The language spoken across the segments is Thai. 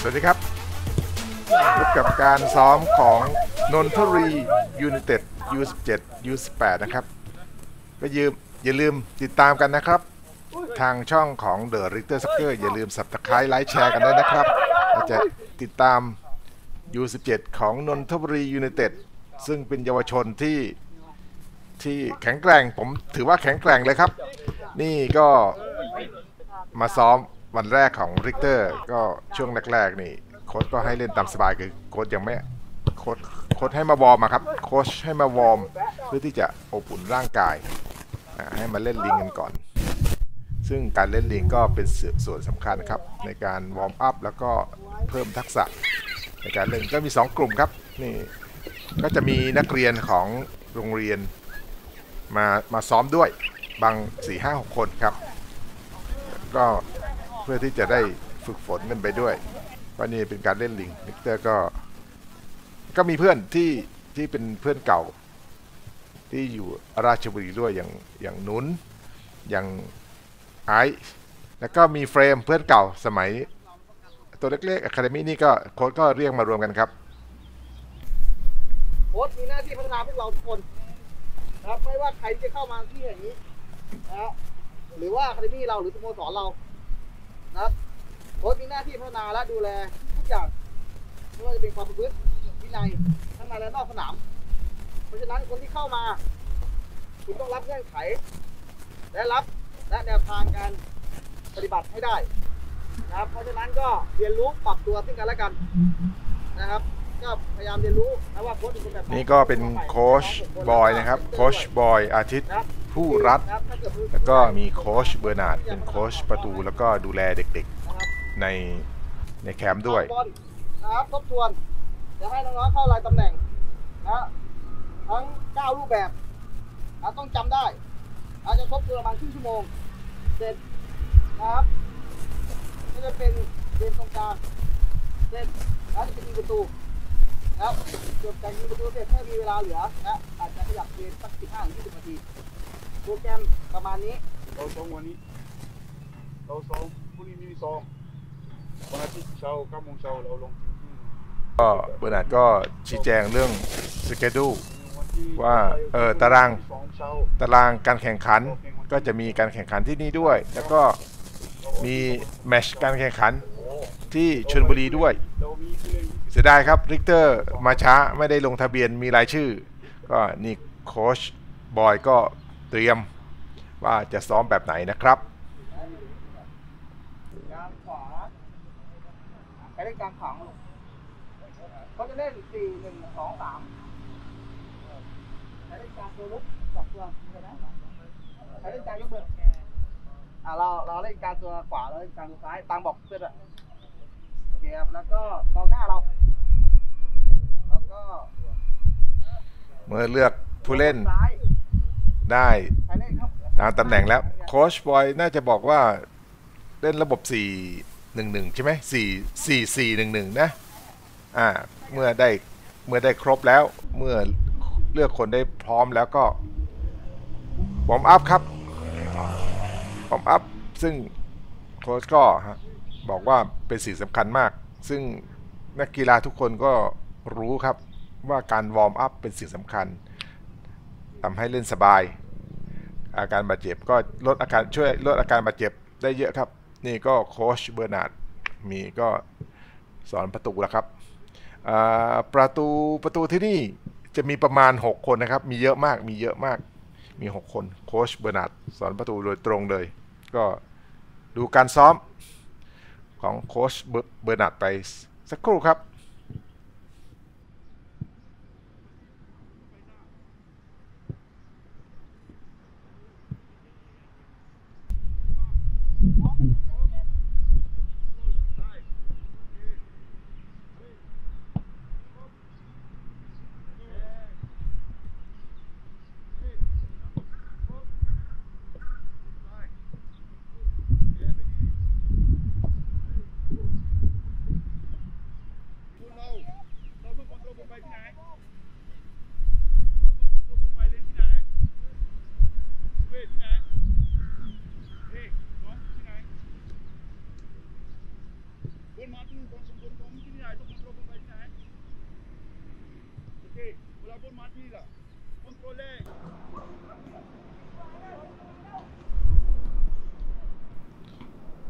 สวัสดีครับพบกับการซ้อมของนนทบุรียูไนเต็ด U17 U18 นะครับก็อย่าลืมติดตามกันนะครับทางช่องของ The Richter Soccer อย่าลืม Subscribe ไลค์แชร์กันด้วยนะครับเราจะติดตาม U17 ของนนทบุรียูไนเต็ดซึ่งเป็นเยาวชนที่แข็งแกร่งผมถือว่าแข็งแกร่งเลยครับนี่ก็มาซ้อมวันแรกของริกเตอร์ก็ช่วงแรกๆนี่โค้ชก็ให้เล่นตามสบายคือโค้ชยังไม่โค้ชให้มาวอร์มครับโค้ชให้มาวอร์มเพื่อที่จะอบอุ่นร่างกายให้มาเล่นลิงกันก่อนซึ่งการเล่นลิงก็เป็นส่วนสำคัญครับในการวอร์มอัพแล้วก็เพิ่มทักษะในการเล่นก็มี2กลุ่มครับนี่ก็จะมีนักเรียนของโรงเรียนมาซ้อมด้วยบาง 4-5-6 คนครับก็เพื่อที่จะได้ฝึกฝนกันไปด้วยเพราะนี่เป็นการเล่นลิงริกเตอร์ก็มีเพื่อนที่เป็นเพื่อนเก่าที่อยู่ราชบุรีด้วยอย่างนุ้นอย่างไอซ์แล้วก็มีเฟรมเพื่อนเก่าสมัยตัวเล็กๆอะคาเดมี่นี่ก็โค้ชก็เรียกมารวมกันครับโค้ชมีหน้าที่พัฒนาพวกเราทุกคนนะครับไม่ว่าใครจะเข้ามาที่แห่งนี้นะหรือว่าอะคาเดมี่เราหรือสโมสรเรานะครับโค้ชมีหน้าที่พัฒนาและดูแลทุกอย่างไม่ว่าจะเป็นความประพฤติวินัยทั้งในและนอกสนามเพราะฉะนั้นคนที่เข้ามาคุณต้องรับเงื่อนไขและแนวทางการปฏิบัติให้ได้นะครับเพราะฉะนั้นก็เรียนรู้ปรับตัวซึ่งกันและกันนะครับก็พยายามเรียนรู้นะว่าโค้ชเป็นคนแบบไหนนี่ก็เป็นโค้ชบอยนะครับโค้ชบอยอาทิตย์ผู้รัฐแล้วก็มีโค้ชเบอร์นาร์ดเป็นโค้ชประตูแล้วก็ดูแลเด็กๆในแคมป์ด้วยนะครับทบทวนจะให้น้องๆเข้ารายตำแหน่งนะทั้ง9รูปแบบนะต้องจำได้อาจจะทบทวนประมาณครึ่งชั่วโมงเสร็จนะครับก็จะเป็นเกมตรงกลางเสร็จแล้วจะเป็นยิงประตูแล้วจบการยิงประตูเสร็จถ้ามีเวลาเหลือนะอาจจะขยับเกมสัก 15-20 นาทีโปรแกรมประมาณนี้เราซ้อมวันนี้เราซ้อมพรุ่งนี้มีซ้อมวันอาทิตย์เช้า9 โมงเช้าเราลงก็เบอร์นาร์ดก็ชี้แจงเรื่องสเกดูว่าตารางการแข่งขันก็จะมีการแข่งขันที่นี่ด้วยแล้วก็มีแมตช์การแข่งขันที่ชลบุรีด้วยเสียดายครับริกเตอร์มาช้าไม่ได้ลงทะเบียนมีรายชื่อก็นี่โค้ชบอยก็เตรียมว่าจะซ้อมแบบไหนนะครับกลางขวาใครเล่นกลางขวาเขาจะเล่น 4-1-2-3 ใครเล่นกลางตัวลุกจับตัวนะใครเล่นกลางยกมือเราเล่นกลางตัวขวาแล้วเล่นกลางตัวซ้ายตามบอกเพื่อนอะโอเคครับแล้วก็กองหน้าเราแล้วก็เมื่อเลือกผู้เล่นได้ตามตำแหน่งแล้วโค้ชบอยน่าจะบอกว่าเล่นระบบ 4-1-1 ใช่ไหม4-4-1-1 นะเมื่อได้ครบแล้วเมื่อเลือกคนได้พร้อมแล้วก็วอร์มอัพครับวอร์มอัพซึ่งโค้ชก็บอกว่าเป็นสิ่งสำคัญมากซึ่งนักกีฬาทุกคนก็รู้ครับว่าการวอร์มอัพเป็นสิ่งสำคัญทำให้เล่นสบายอาการบาดเจ็บก็ช่วยลดอาการบาดเจ็บได้เยอะครับนี่ก็โค้ชเบอร์นาร์ดมีก็สอนประตูแล้วครับประตูที่นี่จะมีประมาณ6คนนะครับมีเยอะมากมี6คนโค้ชเบอร์นาร์ดสอนประตูโดยตรงเลยก็ดูการซ้อมของโค้ชเบอร์นาร์ดไปสักครู่ครับ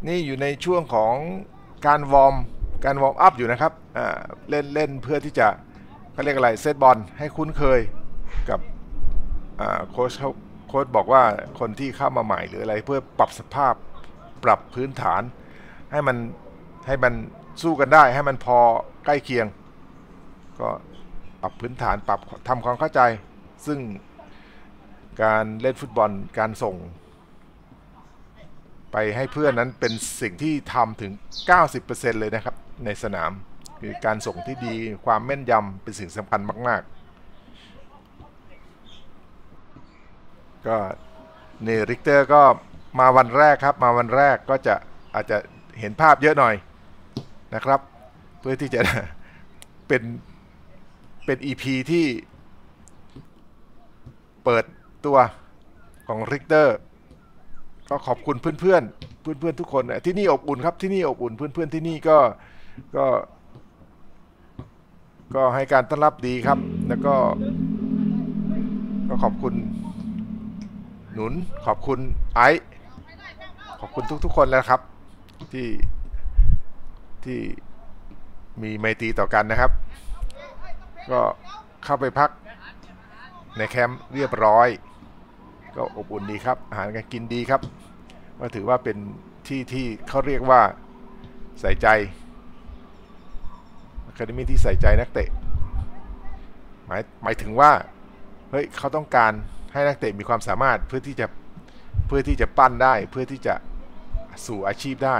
นี่อยู่ในช่วงของการวอร์มอัพอยู่นะครับเล่นเพื่อที่จะเขาเรียกอะไรเซตบอลให้คุ้นเคยกับโค้ชบอกว่าคนที่เข้ามาใหม่หรืออะไรเพื่อปรับสภาพปรับพื้นฐานให้มันสู้กันได้ให้มันพอใกล้เคียงก็ปรับพื้นฐานปรับทำความเข้าใจซึ่งการเล่นฟุตบอลการส่งไปให้เพื่อนนั้นเป็นสิ่งที่ทำถึง 90% เลยนะครับในสนามคือการส่งที่ดีความแม่นยำเป็นสิ่งสำคัญมากๆก็นี่ริกเตอร์ก็มาวันแรกครับมาวันแรกก็อาจจะเห็นภาพเยอะหน่อยนะครับเพื่อที่จะ เป็น EP ที่เปิดตัวของริกเตอร์ก็ขอบคุณเพื่อนทุกคนที่นี่อบอุ่นครับที่นี่อบอุ่นเพื่อนที่นี่ก็ให้การต้อนรับดีครับแล้วก็ขอบคุณหนุนขอบคุณไอซ์ขอบคุณทุกคนแล้วครับที่มีไมตรีต่อกันนะครับก็เข้าไปพักในแคมป์เรียบร้อยก็อบอุ่นดีครับอาหารการกินดีครับก็ถือว่าเป็นที่เขาเรียกว่าใส่ใจอะคาเดมี่ที่ใส่ใจนักเตะหมายถึงว่าเฮ้ยเขาต้องการให้นักเตะมีความสามารถเพื่อที่จะปั้นได้เพื่อที่จะสู่อาชีพได้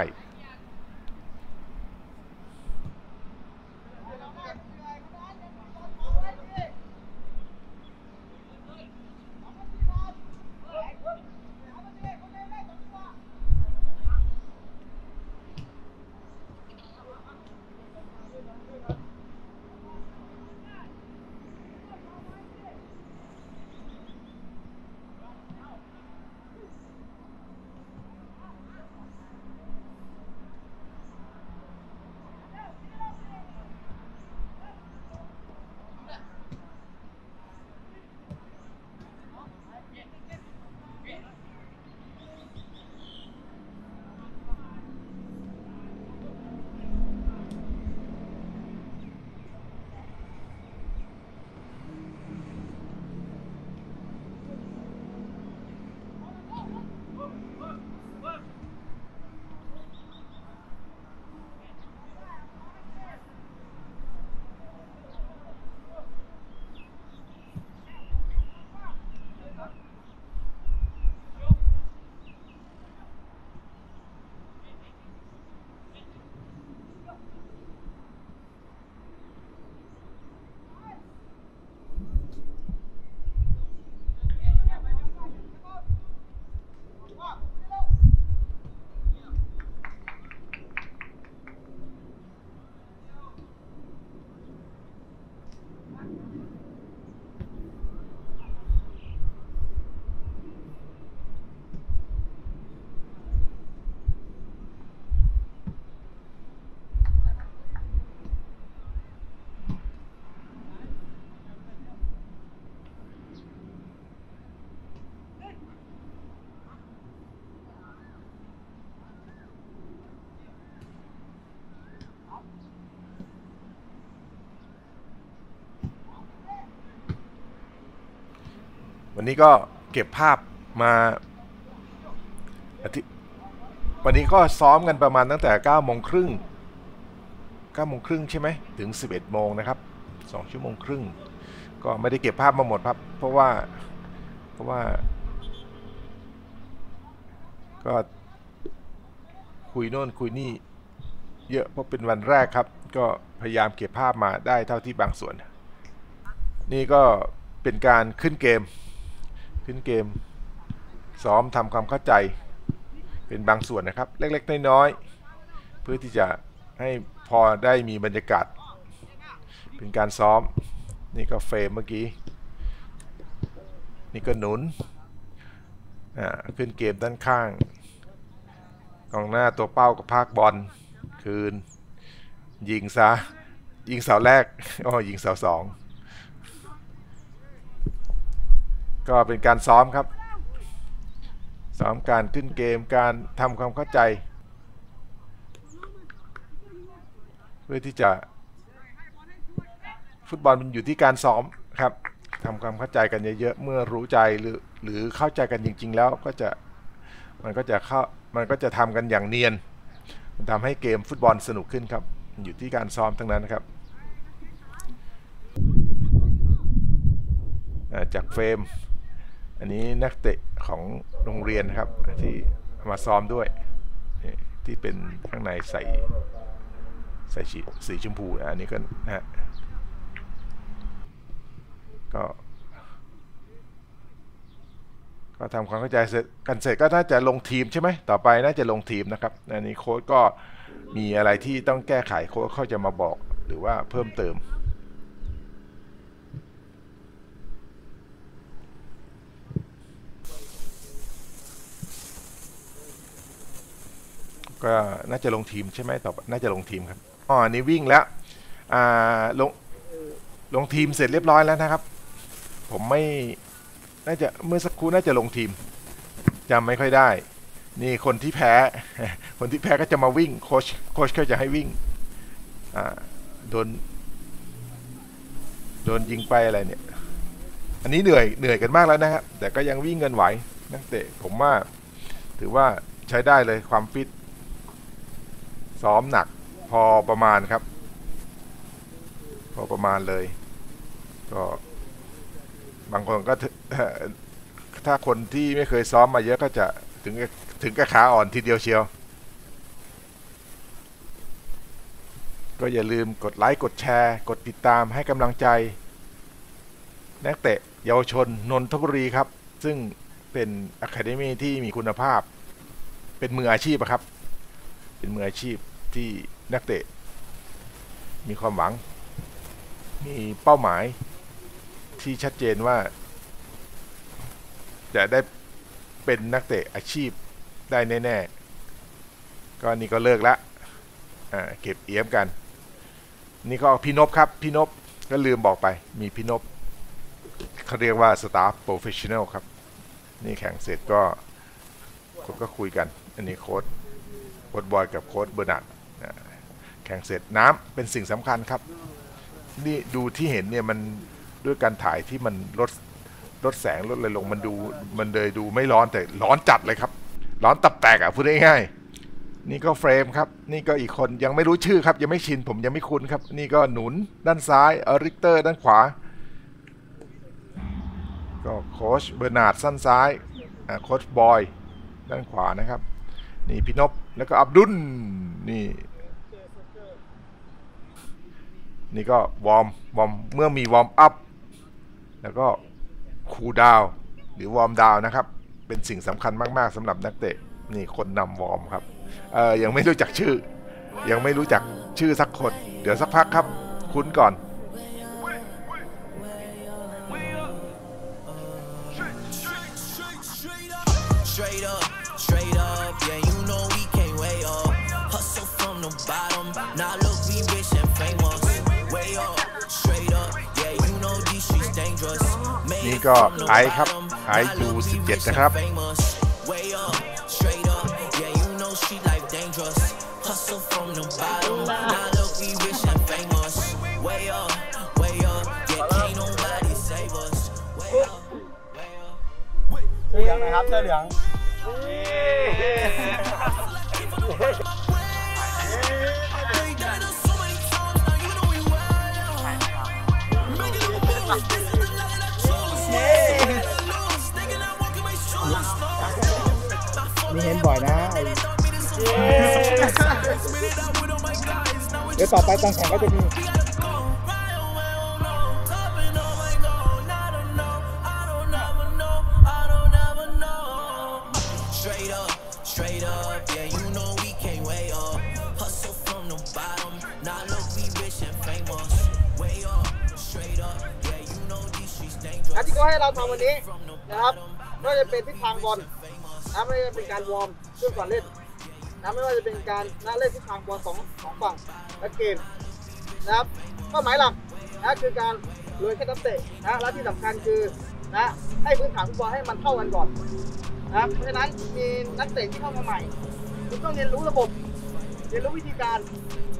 วันนี้ก็เก็บภาพมาวันนี้ก็ซ้อมกันประมาณตั้งแต่9 โมงครึ่งใช่ไหมถึง11 โมงนะครับ2 ชั่วโมงครึ่งก็ไม่ได้เก็บภาพมาหมดครับเพราะว่าก็คุยโน่นคุยนี่เยอะเพราะเป็นวันแรกครับก็พยายามเก็บภาพมาได้เท่าที่บางส่วนนี่ก็เป็นการขึ้นเกมซ้อมทำความเข้าใจเป็นบางส่วนนะครับเล็กๆน้อยๆเพื่อที่จะให้พอได้มีบรรยากาศเป็นการซ้อมนี่ก็เฟรมเมื่อกี้นี่ก็หนุนขึ้นเกมด้านข้างกองหน้าตัวเป้ากับภาคบอลคืนยิงเสาแรกยิงเสาสองก็เป็นการซ้อมครับซ้อมการขึ้นเกมการทำความเข้าใจเพื่อที่จะฟุตบอลมันอยู่ที่การซ้อมครับทำความเข้าใจกันเยอะๆเมื่อรู้ใจหรือเข้าใจกันจริงๆแล้วมันก็จะทำกันอย่างเนียนมันทำให้เกมฟุตบอลสนุกขึ้นครับอยู่ที่การซ้อมทั้งนั้นครับจากเฟรมอันนี้นักเตะของโรงเรียนครับที่มาซ้อมด้วยที่เป็นข้างในใส่สีชมพูอันนี้ก็นะฮะก็ทำความเข้าใจกันเสร็จก็น่าจะลงทีมใช่ไหมต่อไปน่าจะลงทีมนะครับอันนี้โค้ชก็มีอะไรที่ต้องแก้ไขโค้ชเขาจะมาบอกหรือว่าเพิ่มเติมก็น่าจะลงทีมใช่ไหมต่อน่าจะลงทีมครับอันนี้วิ่งแล้วลงทีมเสร็จเรียบร้อยแล้วนะครับผมไม่น่าจะเมื่อสักครู่น่าจะลงทีมจำไม่ค่อยได้นี่คนที่แพ้ก็จะมาวิ่งโค้ชก็จะให้วิ่งโดนยิงไปอะไรเนี่ยอันนี้เหนื่อยกันมากแล้วนะครับแต่ก็ยังวิ่งเงินไหวนักเตะผมว่าถือว่าใช้ได้เลยความฟิตซ้อมหนักพอประมาณครับพอประมาณเลยก็บางคนก็ถ้าคนที่ไม่เคยซ้อมมาเยอะก็จะถึงกับขาอ่อนทีเดียวเชียวก็อย่าลืมกดไลค์กดแชร์กดติดตามให้กำลังใจนักเตะเยาวชนนนทบุรีครับซึ่งเป็นอะคาเดมี่ที่มีคุณภาพเป็นมืออาชีพครับเป็นมืออาชีพที่นักเตะมีความหวังมีเป้าหมายที่ชัดเจนว่าจะได้เป็นนักเตะอาชีพได้แน่ๆก็นี่ก็เลิกแล้วเก็บเอี้ยมกันนี่ก็พี่นพครับพี่นพก็ลืมบอกไปมีพี่นพเขาเรียกว่าสตาฟโปรเฟชชั่นแนลครับนี่แข่งเสร็จก็คนก็คุยกันอันนี้โค้ชบอยกับโค้ชเบอร์นาร์ดแข่งเสร็จน้ำเป็นสิ่งสำคัญครับนี่ดูที่เห็นเนี่ยมันด้วยการถ่ายที่มันลดแสงลดอะไรลงมันเลยดูไม่ร้อนแต่ร้อนจัดเลยครับร้อนตับแตกพูดง่ายๆนี่ก็เฟรมครับนี่ก็อีกคนยังไม่รู้ชื่อครับยังไม่ชินผมยังไม่คุ้นครับนี่ก็หนุนด้านซ้ายริกเตอร์ด้านขวาก็โค้ชเบอร์นาร์ดสั้นซ้ายโค้ชบอยด้านขวานะครับนี่พี่นพแล้วก็อับดุลนี่ก็วอร์มเมื่อมีวอร์มอัพแล้วก็คูลดาวน์หรือวอร์มดาวน์นะครับเป็นสิ่งสำคัญมากๆสำหรับนักเตะนี่คนนำวอร์มครับยังไม่รู้จักชื่อสักคนเดี๋ยวสักพักครับคุ้นก่อน Straight up, yeah, you know we came way up. Hustle from the bottom, now look, we rich and famous. Way up, straight up, yeah, you know these streets dangerous. นี่ก็ไอครับไอยู17นะครับ Way up, straight up, yeah, you know she life dangerous. Hustle from the bottom, now look, we rich and famous. Way up, yeah, can't nobody save us. Way up, way up. เสื้อเหลืองนะครับเสื้อเหลืองมีเห็นบ่อยนะเดี๋ยวต่อไปตอนแข่งก็จะมี Straight up, yeah, you know we came way up. Hustle from the bottom, now look, we rich and famous. Way up, straight up, yeah, you know these streets dangerous. ที่เขาให้เราทำวันนี้นะครับไม่ว่าจะเป็นทิศทางบอลนะไม่ว่าจะเป็นการวอร์มช่วงก่อนเล่นนะไม่ว่าจะเป็นการเล่นทิศทางบอลสองฝั่งและเกมนะครับเป้าหมายหลักนะคือการรวยแค่นักเตะนะและที่สำคัญคือนะให้พื้นฐานฟุตบอลให้มันเท่ากันก่อนนะครับเพราะฉะนั้นมีนักเตะที่เข้ามาใหม่คุณต้องเรียนรู้ระบบเรียนรู้วิธีการ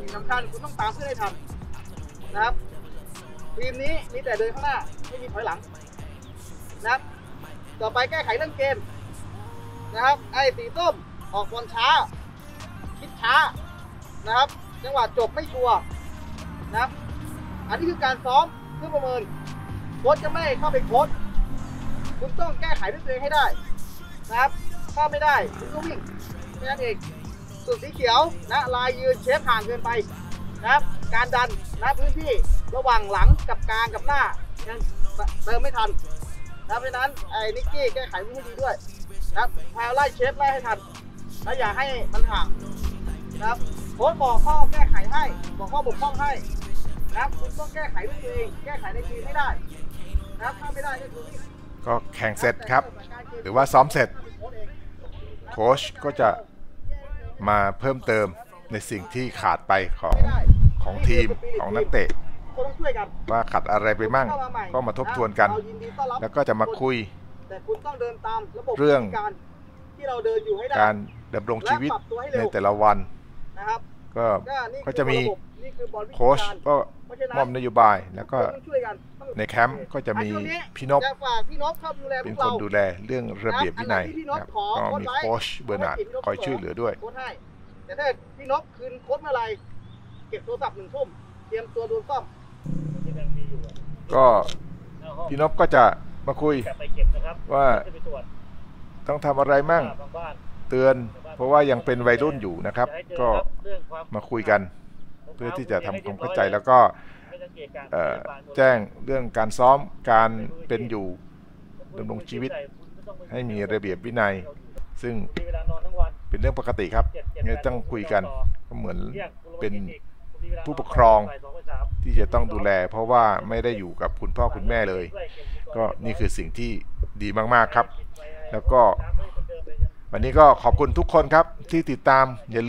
สำคัญคุณต้องตามเพื่อนให้ทันนะครับทีมนี้มีแต่เดินข้างหน้าไม่มีถอยหลังนะครับต่อไปแก้ไขเรื่องเกมนะครับไอ้สีส้มออกบอลช้าคิดช้านะครับจังหวะจบไม่ชัวร์นะครับอันนี้คือการซ้อมเพื่อประเมินโค้ชจะไม่เข้าไปโค้ชคุณต้องแก้ไขด้วยตัวเองให้ได้นะครับถ้าไม่ได้คุณก็วิ่งแค่นั้นเองส่วนสีเขียวนะลายยืนเชฟห่างเกินไปนะครับการดันนะพื้นที่ระหว่างหลังกับกลางกับหน้ายังเติมไม่ทันนะเพราะฉะนั้นไอ้นิกกี้แก้ไขวิ่งให้ดีด้วยนะครับพายไล่เชฟไล่ให้ทันและอย่าให้มันห่างนะครับโค้ชบอกข้อแก้ไขให้บอกข้อบกพร่องให้นะครับคุณต้องแก้ไขด้วยตัวเองแก้ไขในทีมให้ได้นะครับถ้าไม่ได้ก็คือก็แข่งเสร็จครับ หรือว่าซ้อมเสร็จโค้ชก็จะมาเพิ่มเติมในสิ่งที่ขาดไปของทีมของนักเตะว่าขาดอะไรไปมั่งก็มาทบทวนกัน แล้วก็จะมาคุยเรื่องการดำรงชีวิตในแต่ละวันก็จะมีโค้ชก็มอบนโยบายแล้วก็ในแคมป์ก็จะมีพี่นพเป็นคนดูแลเรื่องระเบียบวินัยครับก็มีโค้ชเบอร์นาร์ดคอยช่วยเหลือด้วยแต่ถ้าพี่นพคืนโค้ชเมื่อไรเก็บโทรศัพท์1 ทุ่มเตรียมตัวโดนซ่อมก็พี่นพก็จะมาคุยว่าต้องทำอะไรมั่งเตือนเพราะว่ายังเป็นวัยรุ่นอยู่นะครับก็มาคุยกันเพื่อที่จะทำความเข้าใจแล้วก็แจ้งเรื่องการซ้อมการเป็นอยู่ดำรงชีวิตให้มีระเบียบวินัยซึ่งเป็นเรื่องปกติครับเนี่ยต้องคุยกันก็เหมือนเป็นผู้ปกครองที่จะต้องดูแลเพราะว่าไม่ได้อยู่กับคุณพ่อคุณแม่เลยก็นี่คือสิ่งที่ดีมากๆครับแล้วก็วันนี้ก็ขอบคุณทุกคนครับที่ติดตามอย่า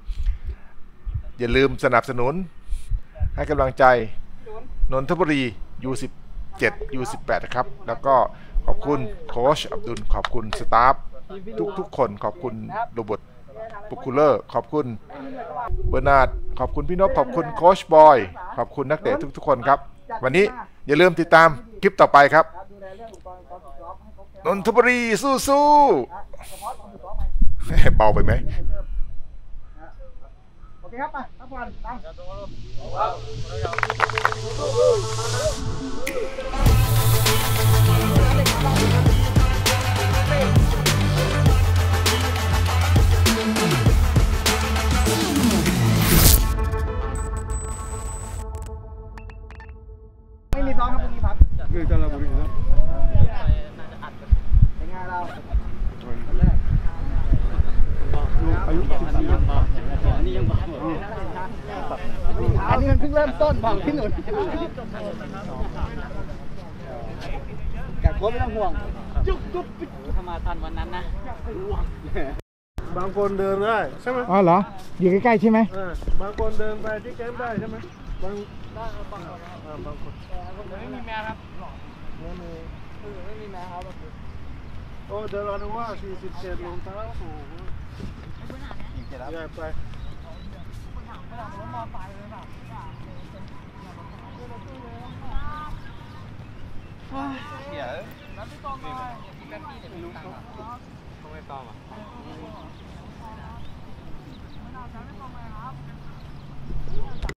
ลืมสนับสนุนให้กำลังใจนนทบุรี U17 U18 นะครับแล้วก็ขอบคุณโค้ชอับดุลขอบคุณสตาฟทุกคนขอบคุณโรเบิร์ตปุคูลเลอร์ขอบคุณเบอร์นาร์ดขอบคุณพี่นพขอบคุณโค้ชบอยขอบคุณนักเตะทุกคนครับวันนี้อย่าลืมติดตามคลิปต่อไปครับนนทบุรีสู้ๆเบาไปไหมโอเคครับมาพักผ่อนไม่มีซ้อมครับพรุ่งนี้พักเป็นไงเราอายุ14นี่ยังบอกอันนี้มันเพิ่งเริ่มต้นบอกพี่หนุนกัดโค้ชไม่ต้องห่วงจุ๊บถ้ามาทันวันนั้นนะบางคนเดินได้ใช่ไหมอ๋อเหรออยู่ใกล้ๆใช่ไหมบางคนเดินไปที่แคมป์ได้ใช่ไหมบางคนไม่มีแมวครับไม่มีแมวครับโอ้เดินวันว่า47 ลงเท้าโอ้โหใหญ่ไปเดี๋ยวแล้วพี่ตองมากันที่เดี๋ยวไม่รู้เขาไม่ตองอ่ะ